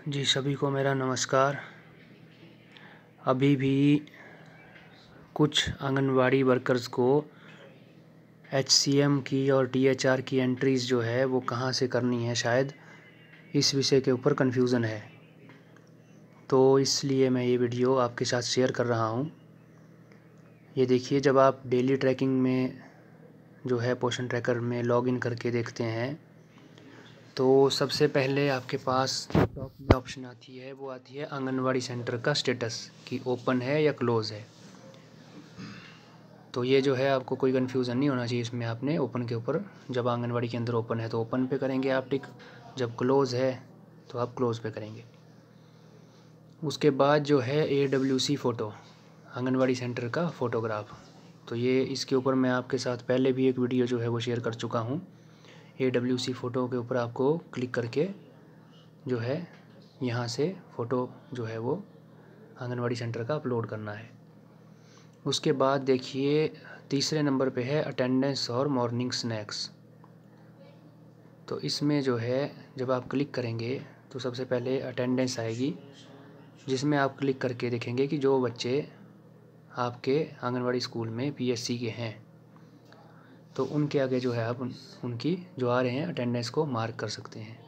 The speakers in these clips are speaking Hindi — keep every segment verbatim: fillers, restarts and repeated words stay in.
जी सभी को मेरा नमस्कार। अभी भी कुछ आंगनवाड़ी वर्कर्स को एच सी एम की और टी एच आर की एंट्रीज़ जो है वो कहाँ से करनी है, शायद इस विषय के ऊपर कन्फ्यूज़न है। तो इसलिए मैं ये वीडियो आपके साथ शेयर कर रहा हूँ। ये देखिए, जब आप डेली ट्रैकिंग में जो है पोषण ट्रैकर में लॉगिन करके देखते हैं तो सबसे पहले आपके पास टॉप में ऑप्शन आती है, वो आती है आंगनवाड़ी सेंटर का स्टेटस कि ओपन है या क्लोज़ है। तो ये जो है आपको कोई कन्फ्यूज़न नहीं होना चाहिए इसमें। आपने ओपन के ऊपर, जब आंगनवाड़ी के अंदर ओपन है तो ओपन पे करेंगे आप टिक, जब क्लोज़ है तो आप क्लोज़ पे करेंगे। उसके बाद जो है A W C photo, anganwadi center का फ़ोटोग्राफ, तो ये इसके ऊपर मैं आपके साथ पहले भी एक वीडियो जो है वो शेयर कर चुका हूँ। ए डब्ल्यू सी फ़ोटो के ऊपर आपको क्लिक करके जो है यहाँ से फ़ोटो जो है वो आंगनवाड़ी सेंटर का अपलोड करना है। उसके बाद देखिए तीसरे नंबर पे है अटेंडेंस और मॉर्निंग स्नैक्स। तो इसमें जो है जब आप क्लिक करेंगे तो सबसे पहले अटेंडेंस आएगी, जिसमें आप क्लिक करके देखेंगे कि जो बच्चे आपके आंगनवाड़ी स्कूल में पी एस सी के हैं तो उनके आगे जो है आप उन, उनकी जो आ रहे हैं अटेंडेंस को मार्क कर सकते हैं।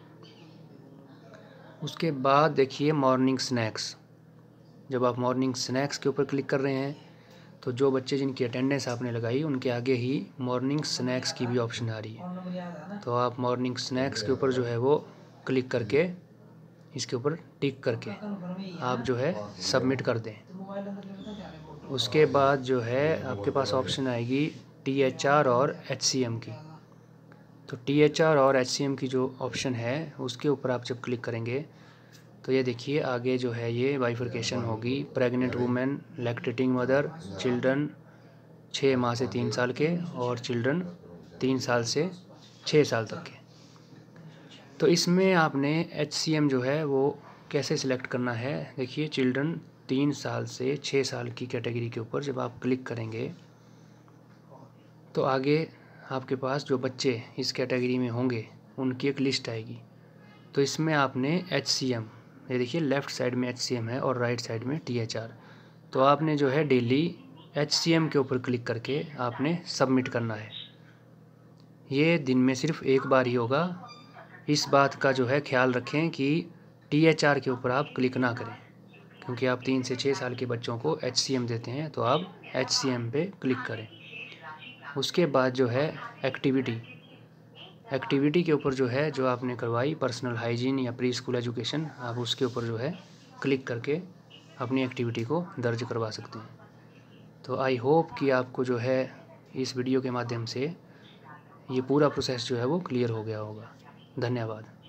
उसके बाद देखिए मॉर्निंग स्नैक्स, जब आप मॉर्निंग स्नैक्स के ऊपर क्लिक कर रहे हैं तो जो बच्चे जिनकी अटेंडेंस आपने लगाई उनके आगे ही मॉर्निंग स्नैक्स की भी ऑप्शन आ रही है। तो आप मॉर्निंग स्नैक्स के ऊपर जो है वो क्लिक करके इसके ऊपर टिक करके आप जो है सबमिट कर दें। उसके बाद जो है आपके पास ऑप्शन आएगी टी एच आर और एच सी एम की। तो टी एच आर और एच सी एम की जो ऑप्शन है उसके ऊपर आप जब क्लिक करेंगे तो ये देखिए आगे जो है ये बाइफरकेशन होगी, pregnant women, lactating mother, children छः माह से तीन साल के और चिल्ड्रन तीन साल से छः साल तक के। तो इसमें आपने एच सी एम जो है वो कैसे सिलेक्ट करना है, देखिए चिल्ड्रन तीन साल से छः साल की कैटेगरी के ऊपर जब आप क्लिक करेंगे तो आगे आपके पास जो बच्चे इस कैटेगरी में होंगे उनकी एक लिस्ट आएगी। तो इसमें आपने एच सी एम, ये देखिए लेफ़्ट साइड में एच सी एम है और राइट साइड में टी एच आर, तो आपने जो है डेली एच सी एम के ऊपर क्लिक करके आपने सबमिट करना है। ये दिन में सिर्फ एक बार ही होगा। इस बात का जो है ख्याल रखें कि टी एच आर के ऊपर आप क्लिक ना करें, क्योंकि आप तीन से छः साल के बच्चों को एच सी एम देते हैं, तो आप एच सी एम पे क्लिक करें। उसके बाद जो है एक्टिविटी, एक्टिविटी के ऊपर जो है जो आपने करवाई पर्सनल हाइजीन या प्री स्कूल एजुकेशन, आप उसके ऊपर जो है क्लिक करके अपनी एक्टिविटी को दर्ज करवा सकते हैं। तो आई होप कि आपको जो है इस वीडियो के माध्यम से ये पूरा प्रोसेस जो है वो क्लियर हो गया होगा। धन्यवाद।